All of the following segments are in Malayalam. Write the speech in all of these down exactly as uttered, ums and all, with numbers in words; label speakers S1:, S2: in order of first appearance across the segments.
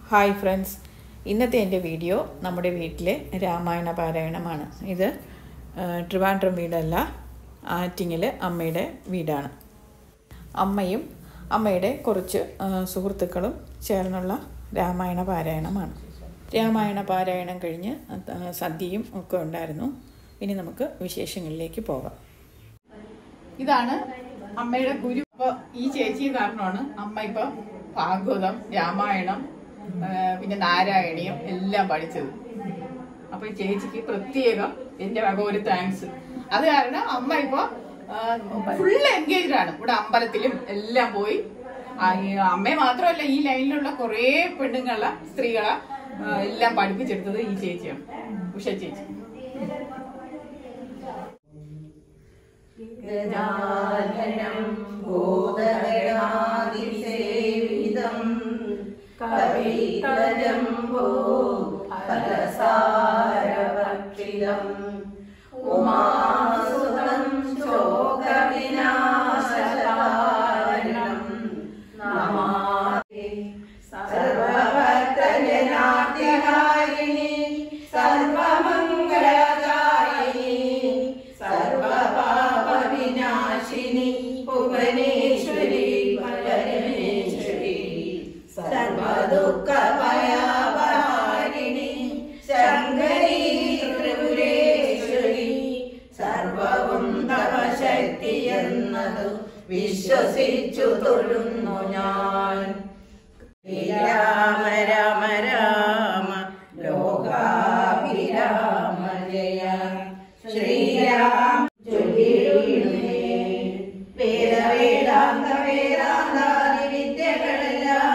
S1: ഹായ് ഫ്രണ്ട്സ്, ഇന്നത്തെ എൻ്റെ വീഡിയോ നമ്മുടെ വീട്ടിലെ രാമായണ പാരായണമാണ്. ഇത് ട്രിവാൻഡ്രം വീടല്ല, ആറ്റിങ്ങൽ അമ്മയുടെ വീടാണ്. അമ്മയും അമ്മയുടെ കുറച്ച് സുഹൃത്തുക്കളും ചേർന്നുള്ള രാമായണ പാരായണമാണ്. രാമായണ പാരായണം കഴിഞ്ഞ് സദ്യയും ഒക്കെ ഉണ്ടായിരുന്നു. ഇനി നമുക്ക് വിശേഷങ്ങളിലേക്ക് പോകാം. ഇതാണ് അമ്മയുടെ ഗുരു. അപ്പോൾ ഈ ചേച്ചി കാരണമാണ് അമ്മ ഇപ്പം ഭാഗവതം, രാമായണം, പിന്നെ നാരായണീയം എല്ലാം പഠിച്ചത്. അപ്പൊ ഈ ചേച്ചിക്ക് പ്രത്യേകം എന്റെ വക ഒരു താങ്ക്സ്. അത് കാരണം അമ്മ ഇപ്പൊ ഫുൾ എൻഗേജ്ഡ് ആണ്. ഇവിടെ അമ്പലത്തിലും എല്ലാം പോയി. അമ്മയെ മാത്രമല്ല, ഈ ലൈനിലുള്ള കുറെ പെണ്ണുങ്ങളെ സ്ത്രീകളെ എല്ലാം പഠിപ്പിച്ചെടുത്തത് ഈ ചേച്ചിയാണ്, ഉഷ ചേച്ചി.
S2: കവിതരംഭോ ഫലസാരവക്ഷിതം ഉമാസുതം ശോകവിനാശകാരണം നമാമി സർവഭക്തജനാർത്തിഹാരിണി സർവമംഗളദായിനി സർവപാപവിനാശിനി ഭുവനേശ്വരി പരമേശ്വരി സർവദുഃഖഭയാപഹാരിണി ശങ്കരീ ത്രിപുരേശ്വരി സർവവും തവ ശക്തി എന്നതു വിശ്വസിച്ചു തൊഴുന്നു ഞാൻ. രാമ രാമ രാമ ലോകാഭിരാമ ജയ ശ്രീരാം ചൊല്ലിടുന്നേ. വേദ വേദാന്ത വേദാന്താദി വിദ്യകളെല്ലാം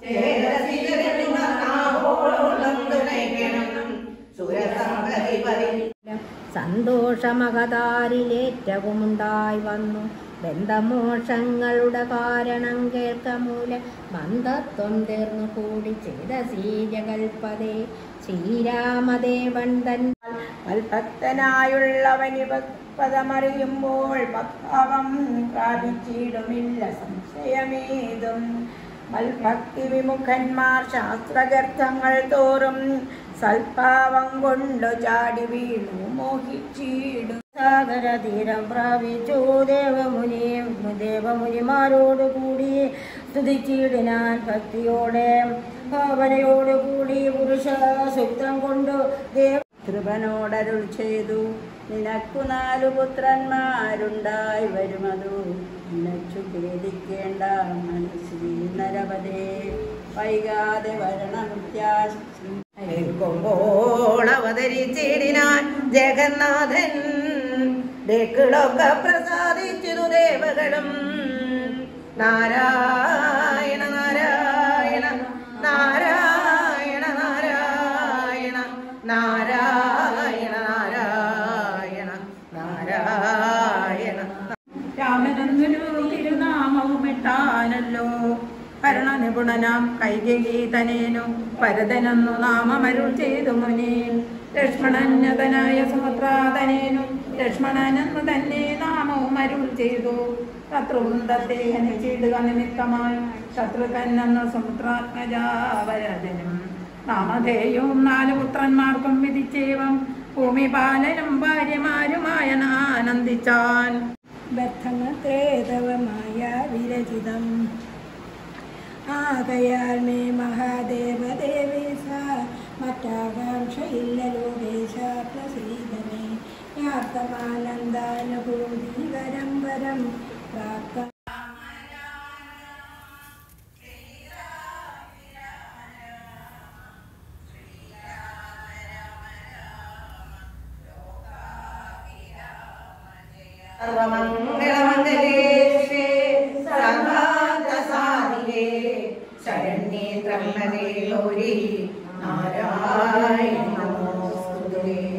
S3: സന്തോഷമകതാരിലേറ്റവുമുണ്ടായി വന്നു. ബന്ധമോഷങ്ങളുടെ കാരണം കേൾക്കമൂല ബന്ധത്വം തീർന്നു കൂടി ചെയ്ത ശ്രീജകൽപതേ ശ്രീരാമദേവൻ തൻ ഭക്തനായുള്ളവനി പദമറിയുമ്പോൾ ഭക്തവം പ്രാപിച്ചിടുമില്ല സംശയമേതും. മൽഭക്തി വിമുഖന്മാർ ശാസ്ത്രഗർത്തങ്ങൾ തോറും സൽഭാവം കൊണ്ടു ചാടി വീണു മോഹിച്ചിടും. സാഗരതീരം പ്രാപിച്ചു ദേവമുനി ദേവമുനിമാരോടുകൂടി സ്തുതിച്ചിടിനാൻ ഭക്തിയോടെ ഭാവനയോടുകൂടി പുരുഷ സൂക്തം കൊണ്ടു ദേവ കൃപനോടരുൾ ചെയ്തു. നിനക്കു നാലു പുത്രന്മാരുണ്ടായി വരുമതു നിനച്ചു ഖേദിക്കേണ്ട മനസ്സി നരപതേ. വൈകാതെ വരണമുത്യാശിക്കുമ്പോൾ അവതരിച്ചിടിനാൻ ജഗന്നാഥൻ. ദേക്കുകളൊക്കെ പ്രസാദിച്ചു ദേവകളും. നാരായണ നാരായണ നാരായണ നാരായണ നാരായണ നാരായണ നാരായണ. രാമനന്ദനു തിരുനാമവും ഇട്ടാനല്ലോ ഭരണനിപുണനാം കൈകേയീതനേനു ഭരതനെന്നു നാമമരുൾ ചെയ്തു മുനി. ലക്ഷ്മണന്യതനായ സുമിത്രാതനേനു ലക്ഷ്മണനെന്നു തന്നെ നാമവും അരുൾ ചെയ്തു. ശത്രുവൃന്ദത്തെ ഹനിച്ചിടുക നിമിത്തമായി ശത്രുഘ്നെന്നു സുമിത്രാത്മജാവരജനും നാമധേയവും നാലു പുത്രന്മാർക്കും വിധിച്ചേവം ഭൂമിപാലനും ഭാര്യമാരുമായ ആനന്ദിച്ചാൻ. ബദ്ധമത്രേതവമായ വിരചിതം ആകയാൽ മേ മഹാദേവദേവേശ മറ്റാകാംക്ഷയില്ല ലോകേശ പ്രസീദമേ. യാർത്ഥമാനന്ദാനുഭൂതികരം വരം പ്രാപ്ത
S2: സർവമംഗളമംഗലേ സർവാർത്ഥസാധികേ ശരണ്യേ ത്രയംബകേ ഗൗരി നാരായണി നമോസ്തുതേ.